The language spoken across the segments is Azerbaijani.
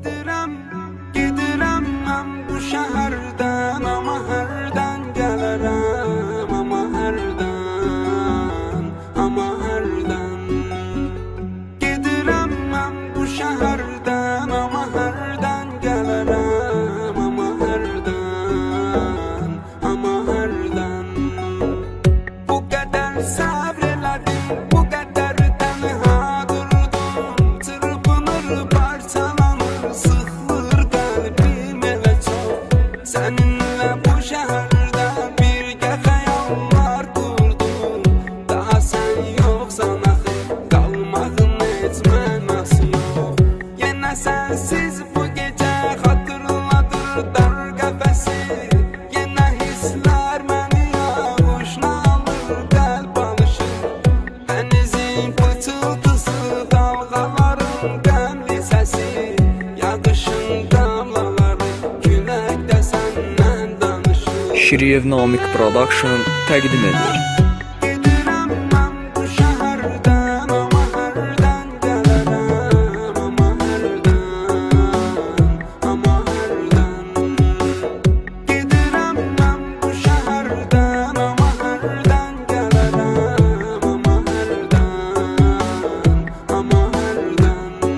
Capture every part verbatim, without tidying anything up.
Gedirəm, gedirəm mən bu şəhərdən, amma hərdən gələrəm, amma hərdən, amma hərdən. Gedirəm mən bu şəhərdən, amma hərdən gələrəm, amma hərdən, amma hərdən. Bu qədər səbr elədim, bu qədər tənha durdum, çırpınır, parçalanır, sıxılır qəlbim elə çox. Səninlə bu şəhərdə birgə xəyallar qurdum, daha sən yoxsan axı, qalmağın heç mənası yox. Yenə sənsiz bu gecə xatırladır dar qəfəsi, yenə hisslər məni ağuşuna alır, qəlb alışır. Dənizin fırtıltısı, dalğaların qəmli səsi, yağışın damlaları, küləkdə səndən danışır. Şiriyev Namik Production təqdim edir. Gedirəm mən bu şəhərdən, amma hərdən gələrəm, amma hərdən, amma hərdən. Gedirəm mən bu şəhərdən, amma hərdən gələrəm, amma hərdən, amma hərdən.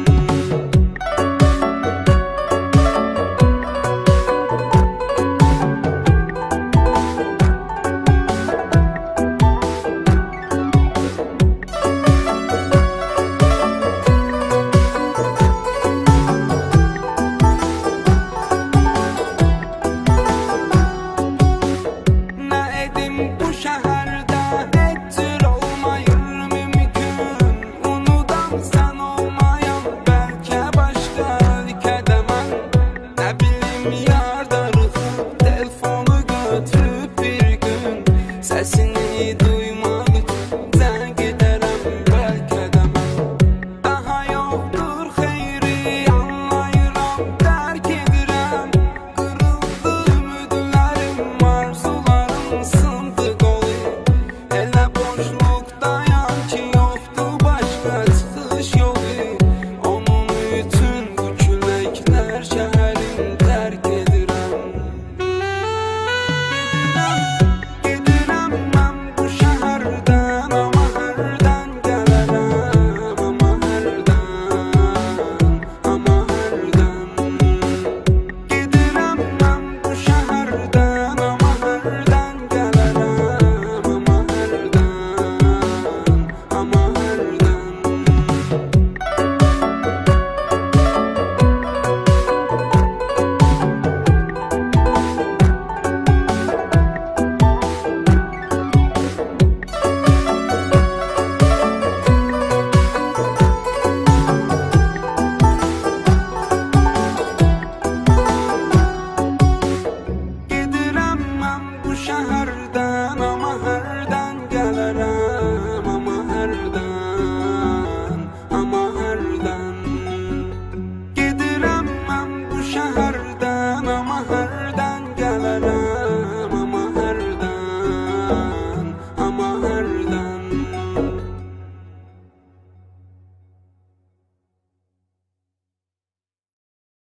Nə edim bu şəhərdə, heç cür olmayır mümkün. Unudan sən olmayan, bəlkə başqa ölkədə mən. Nə bilim yar darıxıb, telefonu götürüb bir gün, səsini duymaq üçün zəng edərəm bəlkə də mən. Daha yoxdur xeyri, anlayıram, dərk edirəm. Qırıldı ümidlərim, arzularım sındı qolu. Elə boşluqdayam ki, yoxdur başqa çıxış yolu. Onun üçün bu küləklər şəhərin tərk edirəm. Gedirəm mən bu şəhərdən, amma hərdən gələrəm, amma hərdən, amma hərdən. Gedirəm mən bu şəhərdən, amma hərdən gələrəm, amma hərdən, amma hərdən. Gedirəm mən bu şəhərdən, amma hərdən gələrəm, amma hərdən, amma hərdən. Gedirəm mən bu şəhərdən, amma hərdən